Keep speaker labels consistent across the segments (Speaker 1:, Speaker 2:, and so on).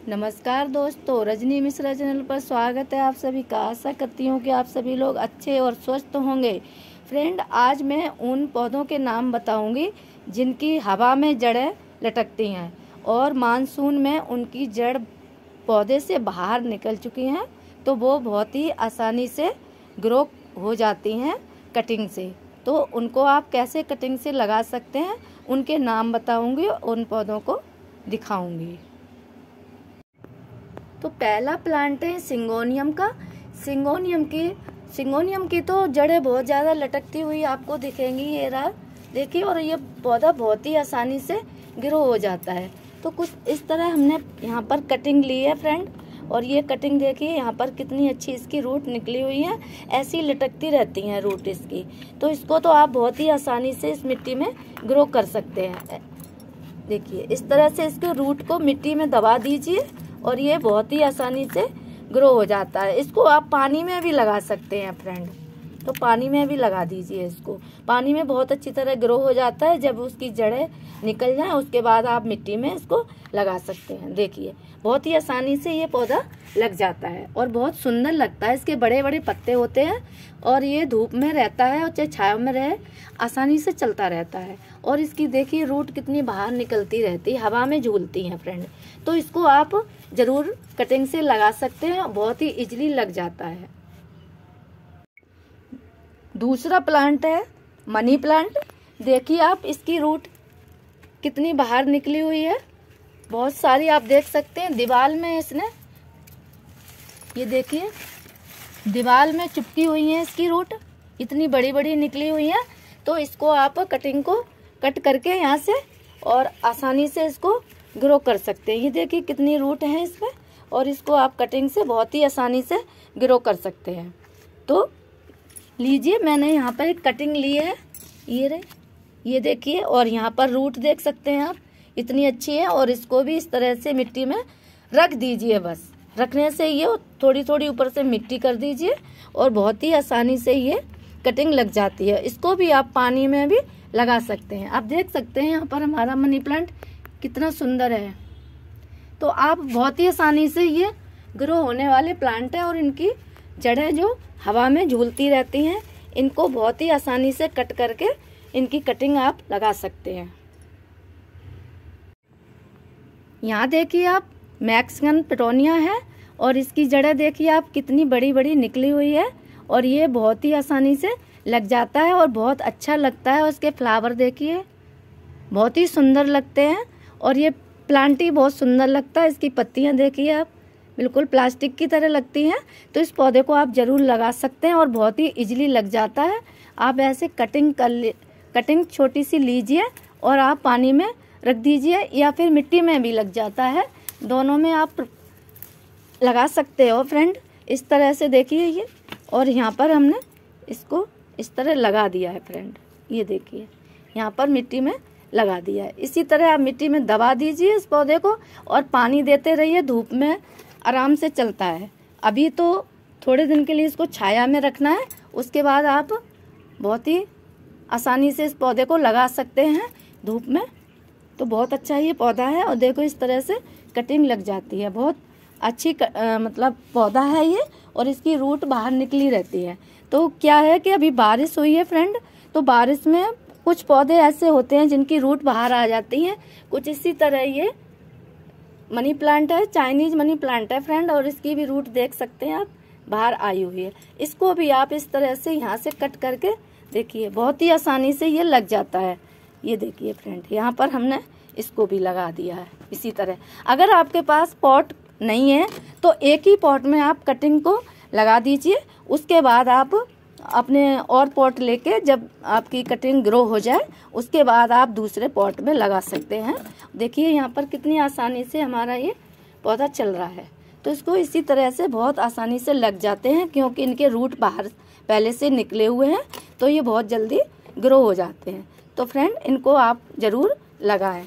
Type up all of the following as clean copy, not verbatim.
Speaker 1: नमस्कार दोस्तों, रजनी मिश्रा चैनल पर स्वागत है आप सभी का। आशा करती हूँ कि आप सभी लोग अच्छे और स्वस्थ होंगे। फ्रेंड, आज मैं उन पौधों के नाम बताऊंगी जिनकी हवा में जड़ें लटकती हैं और मानसून में उनकी जड़ पौधे से बाहर निकल चुकी हैं, तो वो बहुत ही आसानी से ग्रो हो जाती हैं कटिंग से। तो उनको आप कैसे कटिंग से लगा सकते हैं उनके नाम बताऊंगी, उन पौधों को दिखाऊंगी। तो पहला प्लांट है सिंगोनियम का। सिंगोनियम की तो जड़ें बहुत ज़्यादा लटकती हुई आपको दिखेंगी। ये रहा, देखिए। और ये पौधा बहुत ही आसानी से ग्रो हो जाता है। तो कुछ इस तरह हमने यहाँ पर कटिंग ली है फ्रेंड, और ये कटिंग देखिए यहाँ पर कितनी अच्छी इसकी रूट निकली हुई है। ऐसी लटकती रहती हैं रूट इसकी। तो इसको तो आप बहुत ही आसानी से इस मिट्टी में ग्रो कर सकते हैं। देखिए इस तरह से इसके रूट को मिट्टी में दबा दीजिए और ये बहुत ही आसानी से ग्रो हो जाता है। इसको आप पानी में भी लगा सकते हैं फ्रेंड, तो पानी में भी लगा दीजिए इसको। पानी में बहुत अच्छी तरह ग्रो हो जाता है। जब उसकी जड़ें निकल जाएं उसके बाद आप मिट्टी में इसको लगा सकते हैं। देखिए बहुत ही आसानी से ये पौधा लग जाता है और बहुत सुंदर लगता है। इसके बड़े बड़े पत्ते होते हैं और ये धूप में रहता है और चाहे छाया में रहे, आसानी से चलता रहता है। और इसकी देखिए रूट कितनी बाहर निकलती रहती है, हवा में झूलती हैं फ्रेंड। तो इसको आप ज़रूर कटिंग से लगा सकते हैं, बहुत ही इजीली लग जाता है। दूसरा प्लांट है मनी प्लांट। देखिए आप इसकी रूट कितनी बाहर निकली हुई है, बहुत सारी आप देख सकते हैं। दीवार में इसने, ये देखिए दीवार में चिपकी हुई है इसकी रूट, इतनी बड़ी बड़ी निकली हुई है। तो इसको आप कटिंग को कट करके यहाँ से और आसानी से इसको ग्रो कर सकते हैं। ये देखिए कितनी रूट है इसमें, और इसको आप कटिंग से बहुत ही आसानी से ग्रो कर सकते हैं। तो लीजिए, मैंने यहाँ पर एक कटिंग ली है, ये रहे, ये देखिए। और यहाँ पर रूट देख सकते हैं आप, इतनी अच्छी है। और इसको भी इस तरह से मिट्टी में रख दीजिए। बस रखने से ये थोड़ी थोड़ी ऊपर से मिट्टी कर दीजिए और बहुत ही आसानी से ये कटिंग लग जाती है। इसको भी आप पानी में भी लगा सकते हैं। आप देख सकते हैं यहाँ पर हमारा मनी प्लांट कितना सुंदर है। तो आप बहुत ही आसानी से ये ग्रो होने वाले प्लांट है और इनकी जड़ें जो हवा में झूलती रहती हैं, इनको बहुत ही आसानी से कट करके इनकी कटिंग आप लगा सकते हैं। यहाँ देखिए आप मैक्सिकन पिटोनिया है और इसकी जड़ें देखिए आप कितनी बड़ी बड़ी निकली हुई है और ये बहुत ही आसानी से लग जाता है और बहुत अच्छा लगता है। और इसके फ्लावर देखिए बहुत ही सुंदर लगते हैं और ये प्लांट ही बहुत सुंदर लगता है। इसकी पत्तियाँ देखिए आप बिल्कुल प्लास्टिक की तरह लगती हैं। तो इस पौधे को आप ज़रूर लगा सकते हैं और बहुत ही इजीली लग जाता है। आप ऐसे कटिंग छोटी सी लीजिए और आप पानी में रख दीजिए या फिर मिट्टी में भी लग जाता है, दोनों में आप लगा सकते हो फ्रेंड। इस तरह से देखिए ये, और यहाँ पर हमने इसको इस तरह लगा दिया है फ्रेंड। ये देखिए यहाँ पर मिट्टी में लगा दिया है। इसी तरह आप मिट्टी में दबा दीजिए इस पौधे को और पानी देते रहिए, धूप में आराम से चलता है। अभी तो थोड़े दिन के लिए इसको छाया में रखना है, उसके बाद आप बहुत ही आसानी से इस पौधे को लगा सकते हैं धूप में। तो बहुत अच्छा ये पौधा है और देखो इस तरह से कटिंग लग जाती है। बहुत अच्छी मतलब पौधा है ये, और इसकी रूट बाहर निकली रहती है। तो क्या है कि अभी बारिश हुई है फ्रेंड, तो बारिश में कुछ पौधे ऐसे होते हैं जिनकी रूट बाहर आ जाती हैं। कुछ इसी तरह ये मनी प्लांट है, चाइनीज मनी प्लांट है फ्रेंड, और इसकी भी रूट देख सकते हैं आप बाहर आई हुई है। इसको भी आप इस तरह से यहाँ से कट करके देखिए बहुत ही आसानी से ये लग जाता है। ये देखिए फ्रेंड, यहाँ पर हमने इसको भी लगा दिया है इसी तरह। अगर आपके पास पॉट नहीं है तो एक ही पॉट में आप कटिंग को लगा दीजिए। उसके बाद आप अपने और पॉट लेके जब आपकी कटिंग ग्रो हो जाए उसके बाद आप दूसरे पॉट में लगा सकते हैं। देखिए यहाँ पर कितनी आसानी से हमारा ये पौधा चल रहा है। तो इसको इसी तरह से बहुत आसानी से लग जाते हैं, क्योंकि इनके रूट बाहर पहले से निकले हुए हैं, तो ये बहुत जल्दी ग्रो हो जाते हैं। तो फ्रेंड इनको आप ज़रूर लगाएं।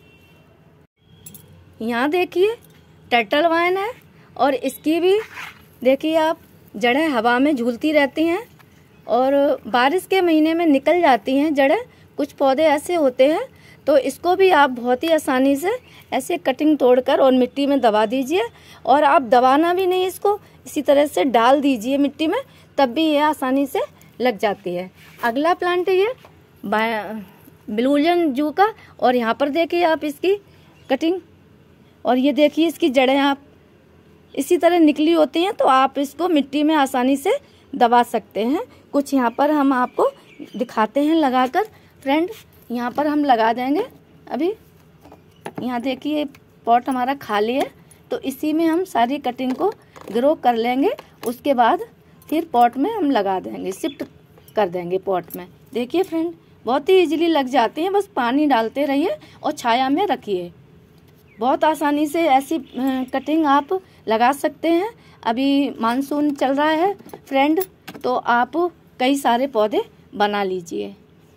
Speaker 1: यहाँ देखिए टर्टल वाइन है और इसकी भी देखिए आप जड़ें हवा में झूलती रहती हैं और बारिश के महीने में निकल जाती हैं जड़ें। कुछ पौधे ऐसे होते हैं तो इसको भी आप बहुत ही आसानी से ऐसे कटिंग तोड़कर और मिट्टी में दबा दीजिए, और आप दबाना भी नहीं, इसको इसी तरह से डाल दीजिए मिट्टी में, तब भी ये आसानी से लग जाती है। अगला प्लांट है ये ब्लूजन जू का, और यहाँ पर देखिए आप इसकी कटिंग, और ये देखिए इसकी जड़ें आप इसी तरह निकली होती हैं, तो आप इसको मिट्टी में आसानी से दबा सकते हैं। कुछ यहाँ पर हम आपको दिखाते हैं लगाकर फ्रेंड, यहाँ पर हम लगा देंगे। अभी यहाँ देखिए पॉट हमारा खाली है, तो इसी में हम सारी कटिंग को ग्रो कर लेंगे, उसके बाद फिर पॉट में हम लगा देंगे, शिफ्ट कर देंगे पॉट में। देखिए फ्रेंड बहुत ही इजीली लग जाती हैं, बस पानी डालते रहिए और छाया में रखिए। बहुत आसानी से ऐसी कटिंग आप लगा सकते हैं। अभी मानसून चल रहा है फ्रेंड, तो आप कई सारे पौधे बना लीजिए।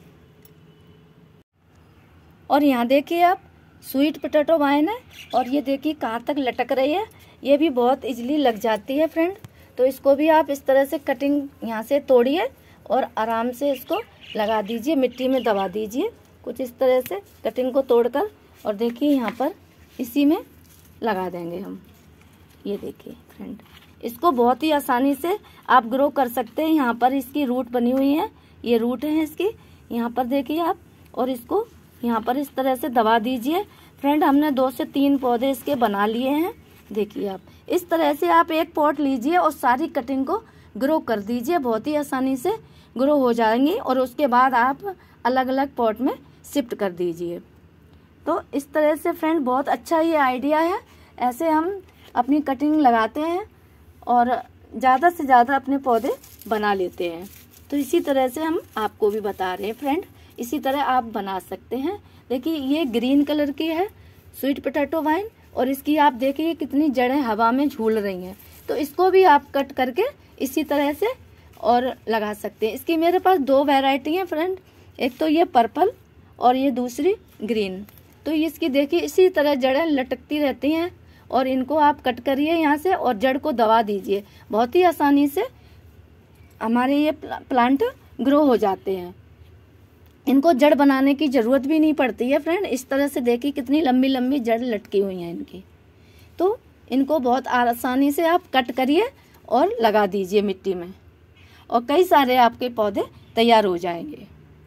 Speaker 1: और यहाँ देखिए आप स्वीट पोटैटो वाइन है, और ये देखिए कहाँ तक लटक रही है, ये भी बहुत इजीली लग जाती है फ्रेंड। तो इसको भी आप इस तरह से कटिंग यहाँ से तोड़िए और आराम से इसको लगा दीजिए, मिट्टी में दबा दीजिए कुछ इस तरह से कटिंग को तोड़कर। और देखिए यहाँ पर इसी में लगा देंगे हम। ये देखिए फ्रेंड, इसको बहुत ही आसानी से आप ग्रो कर सकते हैं। यहाँ पर इसकी रूट बनी हुई है, ये रूट है इसकी, यहाँ पर देखिए आप, और इसको यहाँ पर इस तरह से दबा दीजिए फ्रेंड। हमने 2 से 3 पौधे इसके बना लिए हैं। देखिए आप इस तरह से आप एक पॉट लीजिए और सारी कटिंग को ग्रो कर दीजिए, बहुत ही आसानी से ग्रो हो जाएंगी, और उसके बाद आप अलग अलग पॉट में शिफ्ट कर दीजिए। तो इस तरह से फ्रेंड बहुत अच्छा ये आइडिया है, ऐसे हम अपनी कटिंग लगाते हैं और ज़्यादा से ज़्यादा अपने पौधे बना लेते हैं। तो इसी तरह से हम आपको भी बता रहे हैं फ्रेंड, इसी तरह आप बना सकते हैं। देखिए ये ग्रीन कलर की है स्वीट पोटैटो वाइन, और इसकी आप देखिए कितनी जड़ें हवा में झूल रही हैं। तो इसको भी आप कट करके इसी तरह से और लगा सकते हैं। इसकी मेरे पास 2 वैरायटी हैं फ्रेंड, एक तो ये पर्पल और ये दूसरी ग्रीन। तो इसकी देखिए इसी तरह जड़ें लटकती रहती हैं, और इनको आप कट करिए यहाँ से और जड़ को दबा दीजिए, बहुत ही आसानी से हमारे ये प्लांट ग्रो हो जाते हैं। इनको जड़ बनाने की ज़रूरत भी नहीं पड़ती है फ्रेंड। इस तरह से देखिए कितनी लंबी लंबी जड़ लटकी हुई हैं इनकी। तो इनको बहुत आसानी से आप कट करिए और लगा दीजिए मिट्टी में, और कई सारे आपके पौधे तैयार हो जाएंगे।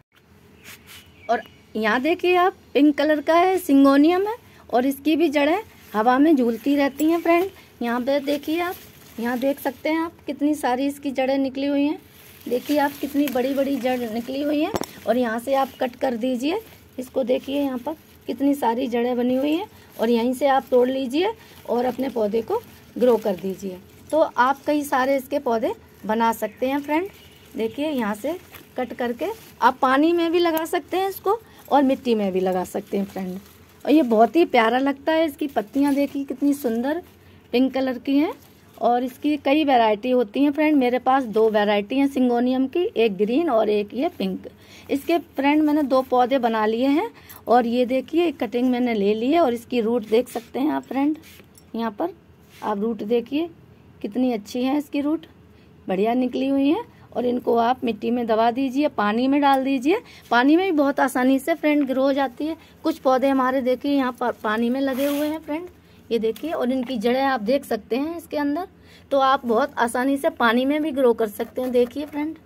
Speaker 1: और यहाँ देखिए आप पिंक कलर का है, सिंगोनियम है, और इसकी भी जड़ें हवा में झूलती रहती हैं फ्रेंड। यहाँ पे देखिए आप, यहाँ देख सकते हैं आप कितनी सारी इसकी जड़ें निकली हुई हैं। देखिए आप कितनी बड़ी बड़ी जड़ निकली हुई हैं, और यहाँ से आप कट कर दीजिए इसको। देखिए यहाँ पर कितनी सारी जड़ें बनी हुई हैं, और यहीं से आप तोड़ लीजिए और अपने पौधे को ग्रो कर दीजिए। तो आप कई सारे इसके पौधे बना सकते हैं फ्रेंड। देखिए यहाँ से कट करके आप पानी में भी लगा सकते हैं इसको, और मिट्टी में भी लगा सकते हैं फ्रेंड। और ये बहुत ही प्यारा लगता है। इसकी पत्तियाँ देखिए कितनी सुंदर पिंक कलर की हैं, और इसकी कई वैरायटी होती हैं फ्रेंड। मेरे पास 2 वैरायटी हैं सिंगोनियम की, एक ग्रीन और एक ये पिंक। इसके फ्रेंड मैंने 2 पौधे बना लिए हैं, और ये देखिए कटिंग मैंने ले ली है, और इसकी रूट देख सकते हैं आप फ्रेंड। यहाँ पर आप रूट देखिए कितनी अच्छी है, इसकी रूट बढ़िया निकली हुई है। और इनको आप मिट्टी में दबा दीजिए, पानी में डाल दीजिए, पानी में भी बहुत आसानी से फ्रेंड ग्रो हो जाती है। कुछ पौधे हमारे देखिए यहाँ पर पानी में लगे हुए हैं फ्रेंड, ये देखिए, और इनकी जड़ें आप देख सकते हैं इसके अंदर। तो आप बहुत आसानी से पानी में भी ग्रो कर सकते हैं। देखिए फ्रेंड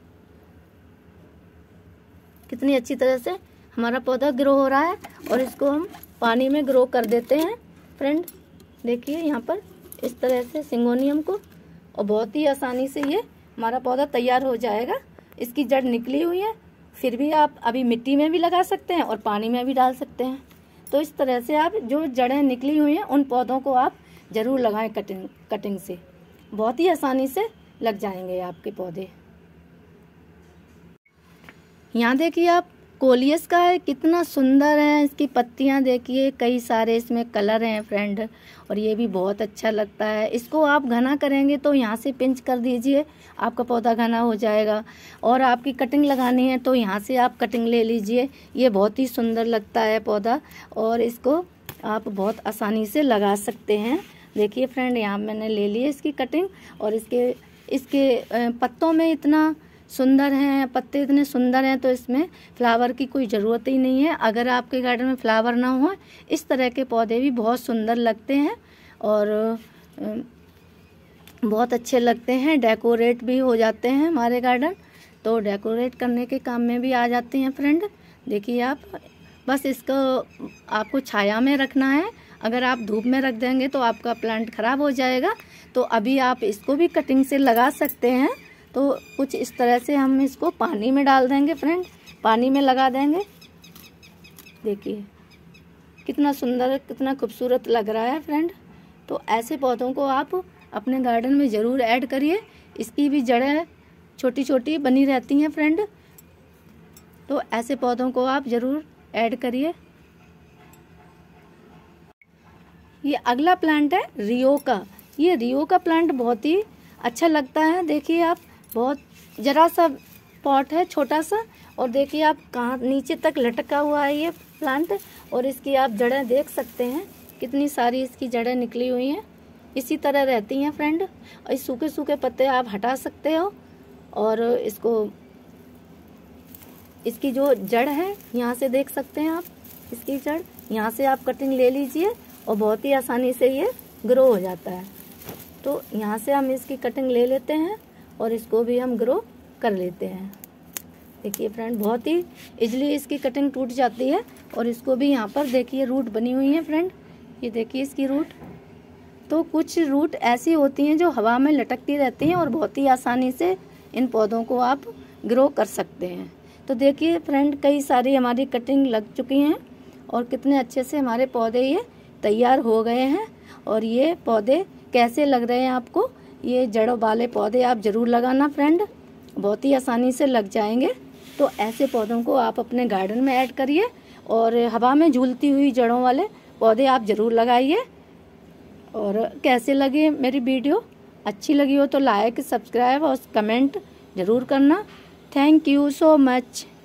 Speaker 1: कितनी अच्छी तरह से हमारा पौधा ग्रो हो रहा है, और इसको हम पानी में ग्रो कर देते हैं फ्रेंड। देखिए यहाँ पर इस तरह से सिंगोनियम को, और बहुत ही आसानी से ये हमारा पौधा तैयार हो जाएगा। इसकी जड़ निकली हुई है, फिर भी आप अभी मिट्टी में भी लगा सकते हैं और पानी में भी डाल सकते हैं। तो इस तरह से आप जो जड़ें निकली हुई हैं उन पौधों को आप ज़रूर लगाएं कटिंग से, बहुत ही आसानी से लग जाएंगे आपके पौधे। यहाँ देखिए आप कोलियस का है, कितना सुंदर है। इसकी पत्तियाँ देखिए, कई सारे इसमें कलर हैं फ्रेंड, और ये भी बहुत अच्छा लगता है। इसको आप घना करेंगे तो यहाँ से पिंच कर दीजिए, आपका पौधा घना हो जाएगा। और आपकी कटिंग लगानी है तो यहाँ से आप कटिंग ले लीजिए। ये बहुत ही सुंदर लगता है पौधा, और इसको आप बहुत आसानी से लगा सकते हैं। देखिए फ्रेंड यहाँ मैंने ले ली है इसकी कटिंग, और इसके पत्तों में इतना सुंदर हैं, पत्ते इतने सुंदर हैं, तो इसमें फ्लावर की कोई ज़रूरत ही नहीं है। अगर आपके गार्डन में फ्लावर ना हो, इस तरह के पौधे भी बहुत सुंदर लगते हैं और बहुत अच्छे लगते हैं, डेकोरेट भी हो जाते हैं हमारे गार्डन, तो डेकोरेट करने के काम में भी आ जाते हैं फ्रेंड। देखिए आप, बस इसको आपको छाया में रखना है। अगर आप धूप में रख देंगे तो आपका प्लांट ख़राब हो जाएगा। तो अभी आप इसको भी कटिंग से लगा सकते हैं। तो कुछ इस तरह से हम इसको पानी में डाल देंगे फ्रेंड, पानी में लगा देंगे। देखिए कितना सुंदर, कितना खूबसूरत लग रहा है फ्रेंड। तो ऐसे पौधों को आप अपने गार्डन में ज़रूर ऐड करिए। इसकी भी जड़ें छोटी छोटी बनी रहती हैं फ्रेंड, तो ऐसे पौधों को आप ज़रूर ऐड करिए। ये अगला प्लांट है रियो का। ये रियो का प्लांट बहुत ही अच्छा लगता है। देखिए आप, बहुत ज़रा सा पॉट है, छोटा सा, और देखिए आप कहाँ नीचे तक लटका हुआ है ये प्लांट। और इसकी आप जड़ें देख सकते हैं, कितनी सारी इसकी जड़ें निकली हुई हैं, इसी तरह रहती हैं फ्रेंड। और इस सूखे सूखे पत्ते आप हटा सकते हो और इसकी जो जड़ है यहाँ से देख सकते हैं आप, इसकी जड़ यहाँ से आप कटिंग ले लीजिए और बहुत ही आसानी से ये ग्रो हो जाता है। तो यहाँ से हम इसकी कटिंग ले लेते हैं और इसको भी हम ग्रो कर लेते हैं। देखिए फ्रेंड, बहुत ही इजली इसकी कटिंग टूट जाती है। और इसको भी यहाँ पर देखिए रूट बनी हुई है फ्रेंड, ये देखिए इसकी रूट। तो कुछ रूट ऐसी होती हैं जो हवा में लटकती रहती हैं और बहुत ही आसानी से इन पौधों को आप ग्रो कर सकते हैं। तो देखिए फ्रेंड, कई सारी हमारी कटिंग लग चुकी हैं और कितने अच्छे से हमारे पौधे ये तैयार हो गए हैं। और ये पौधे कैसे लग रहे हैं आपको, ये जड़ों वाले पौधे आप ज़रूर लगाना फ्रेंड, बहुत ही आसानी से लग जाएंगे। तो ऐसे पौधों को आप अपने गार्डन में ऐड करिए और हवा में झूलती हुई जड़ों वाले पौधे आप ज़रूर लगाइए। और कैसे लगे मेरी वीडियो, अच्छी लगी हो तो लाइक, सब्सक्राइब और कमेंट ज़रूर करना। Thank you so much.